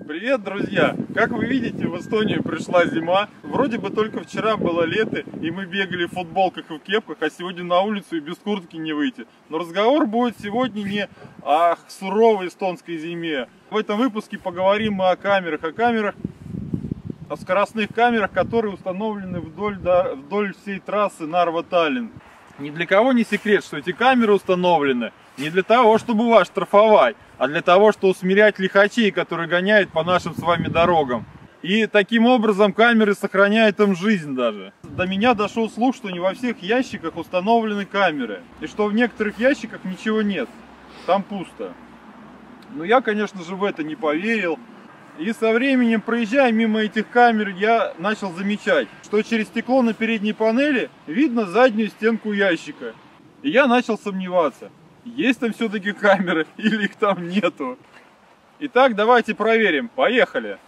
Привет, друзья! Как вы видите, в Эстонию пришла зима. Вроде бы только вчера было лето, и мы бегали в футболках и в кепках, а сегодня на улицу и без куртки не выйти. Но разговор будет сегодня не о суровой эстонской зиме. В этом выпуске поговорим мы о камерах, о скоростных камерах, которые установлены вдоль всей трассы Нарва-Таллин. Ни для кого не секрет, что эти камеры установлены не для того, чтобы вас штрафовать, а для того, чтобы усмирять лихачей, которые гоняют по нашим с вами дорогам. И таким образом камеры сохраняют им жизнь даже. До меня дошел слух, что не во всех ящиках установлены камеры. И что в некоторых ящиках ничего нет. Там пусто. Но я, конечно же, в это не поверил. И со временем, проезжая мимо этих камер, я начал замечать, что через стекло на передней панели видно заднюю стенку ящика. И я начал сомневаться, есть там все-таки камеры или их там нету. Итак, давайте проверим. Поехали!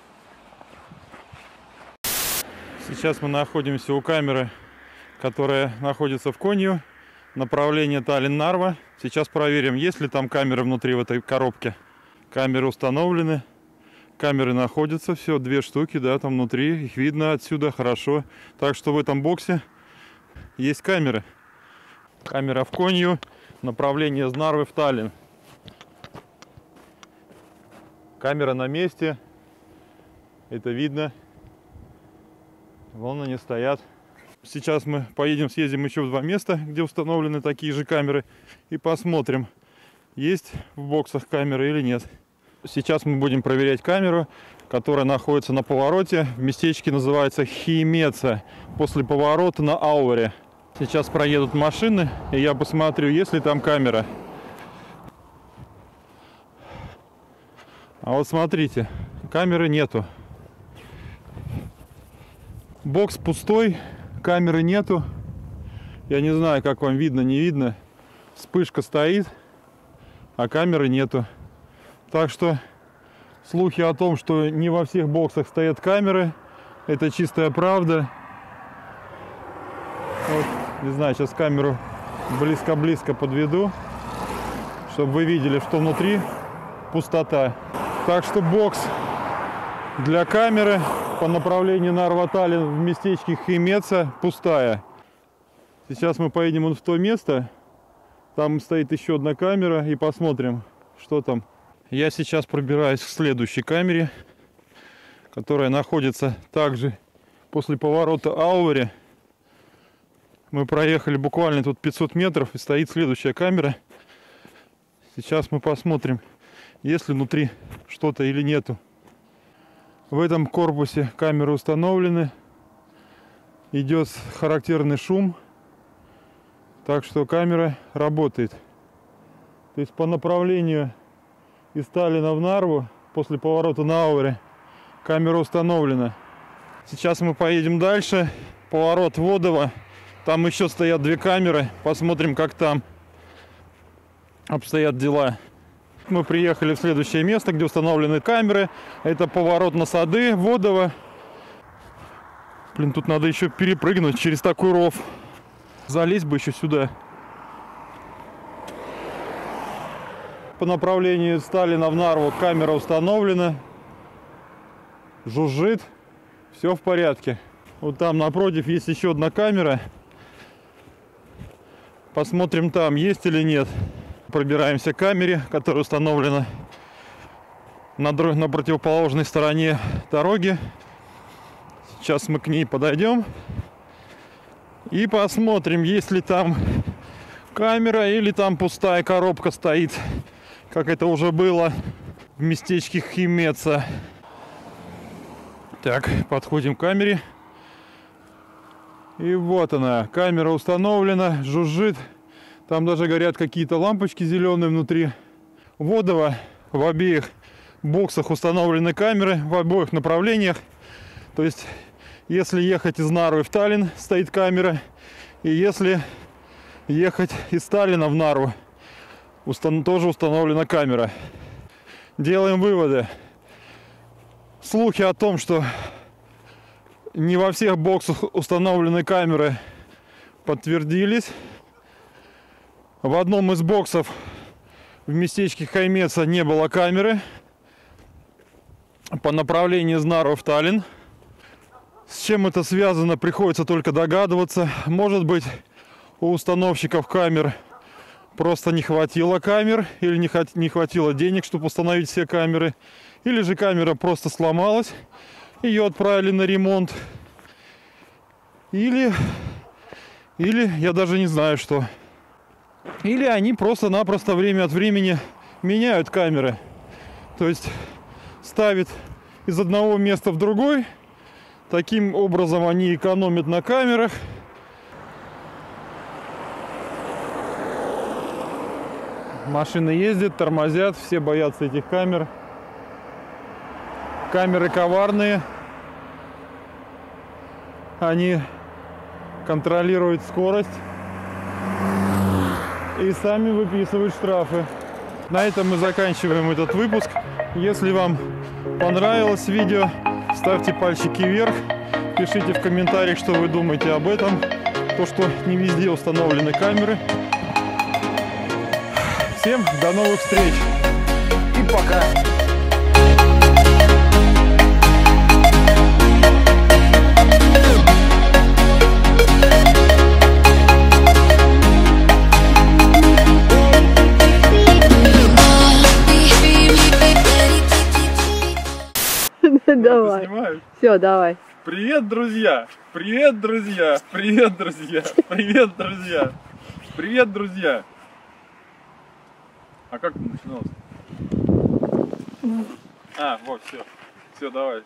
Сейчас мы находимся у камеры, которая находится в Конью, направление Таллин-Нарва. Сейчас проверим, есть ли там камеры внутри в этой коробке. Камеры установлены. Камеры находятся, все, 2 штуки, да, там внутри, их видно отсюда, хорошо. Так что в этом боксе есть камеры. Камера в Конью, направление из Нарвы в Таллин. Камера на месте, это видно. Вон они стоят. Сейчас мы съездим еще в 2 места, где установлены такие же камеры, и посмотрим, есть в боксах камеры или нет. Сейчас мы будем проверять камеру, которая находится на повороте. В местечке называется Химеца, после поворота на Ауре. Сейчас проедут машины, и я посмотрю, есть ли там камера. А вот смотрите, камеры нету. Бокс пустой, камеры нету. Я не знаю, как вам видно, не видно. Вспышка стоит, а камеры нету. Так что слухи о том, что не во всех боксах стоят камеры, это чистая правда. Вот, не знаю, сейчас камеру близко-близко подведу, чтобы вы видели, что внутри пустота. Так что бокс для камеры по направлению Нарва-Таллин в местечке Химеца пустая. Сейчас мы поедем вон в то место, там стоит еще одна камера, и посмотрим, что там. Я сейчас пробираюсь к следующей камере, которая находится также после поворота Ауре. Мы проехали буквально тут 500 метров, и стоит следующая камера. Сейчас мы посмотрим, есть ли внутри что-то или нету. В этом корпусе камеры установлены. Идет характерный шум, так что камера работает. То есть по направлению из Таллина в Нарву после поворота на Ауре камера установлена. Сейчас мы поедем дальше. Поворот Водово. Там еще стоят 2 камеры. Посмотрим, как там обстоят дела. Мы приехали в следующее место, где установлены камеры. Это поворот на Сады, Водово. Блин, тут надо еще перепрыгнуть через такой ров. Залезть бы еще сюда. По направлению из Таллина в Нарву камера установлена. Жужжит. Все в порядке. Вот там напротив есть еще одна камера. Посмотрим, там есть или нет. Пробираемся к камере, которая установлена на противоположной стороне дороги. Сейчас мы к ней подойдем и посмотрим, есть ли там камера или там пустая коробка стоит, как это уже было в местечке Химеца. Так, подходим к камере. И вот она, камера установлена, жужжит. Там даже горят какие-то лампочки зеленые внутри. Водово. В обеих боксах установлены камеры, в обоих направлениях. То есть, если ехать из Нарвы в Таллин, стоит камера. И если ехать из Таллина в Нарву, тоже установлена камера. Делаем выводы. Слухи о том, что не во всех боксах установлены камеры, подтвердились. В одном из боксов в местечке Химеца не было камеры. по направлению из Нарвы в Таллин. С чем это связано, приходится только догадываться. Может быть, у установщиков камер просто не хватило камер, или не хватило денег, чтобы установить все камеры. Или же камера просто сломалась, ее отправили на ремонт. Или я даже не знаю что. Или они просто-напросто время от времени меняют камеры. То есть ставят из одного места в другой. Таким образом они экономят на камерах. Машины ездят, тормозят, все боятся этих камер. Камеры коварные. Они контролируют скорость и сами выписывают штрафы. На этом мы заканчиваем этот выпуск. Если вам понравилось видео, ставьте пальчики вверх, пишите в комментариях, что вы думаете об этом, то, что не везде установлены камеры. Всем до новых встреч и пока! Давай. Все, давай. Привет, друзья! Привет, друзья! Привет, друзья! Привет, друзья! Привет, друзья! А как это начиналось? А, вот, все. Все, давай.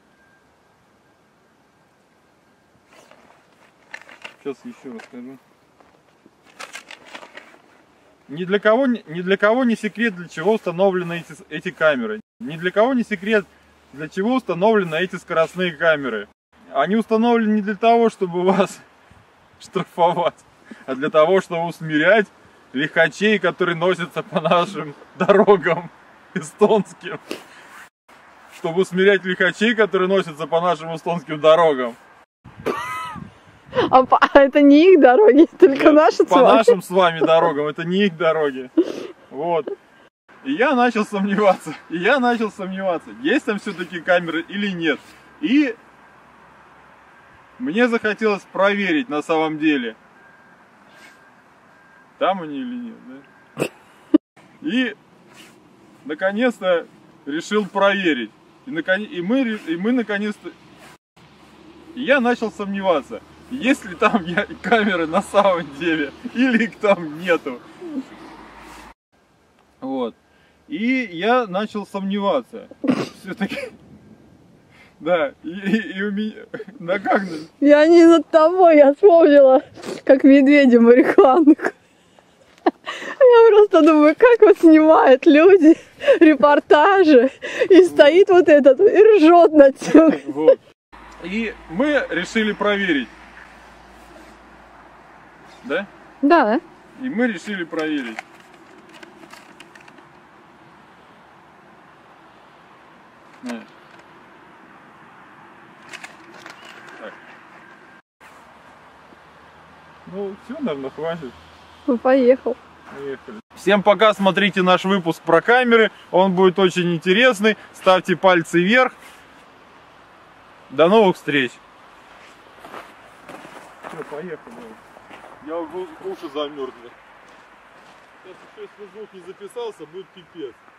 Сейчас еще расскажу. Ни для кого не секрет, для чего установлены эти камеры. Ни для кого не секрет, для чего установлены эти скоростные камеры. Они установлены не для того, чтобы вас штрафовать, а для того, чтобы усмирять лихачей, которые носятся по нашим дорогам эстонским. Чтобы усмирять лихачей, которые носятся по нашим эстонским дорогам. А это не их дороги, только Нет, наши с вами. По нашим с вами дорогам, это не их дороги. Вот. И я начал сомневаться. Есть там все-таки камеры или нет. И мне захотелось проверить на самом деле, там они или нет, да? И наконец-то решил проверить. И мы наконец-то... И я начал сомневаться, есть ли там камеры на самом деле, или их там нету. Вот. И я начал сомневаться. Все-таки... Да, и у меня... Да как? Я не над тобой, я вспомнила, как медведя марихуанку. Я просто думаю, как вот снимают люди репортажи, и стоит вот этот, и ржет над тем. Вот. И мы решили проверить. Да? Да. И мы решили проверить. Так. Ну, все, наверное, хватит. Ну, поехал. Поехали. Всем пока, смотрите наш выпуск про камеры, он будет очень интересный. Ставьте пальцы вверх. До новых встреч. Все, поехали. Я уже уши замерзли. Сейчас еще, если звук не записался, будет пипец.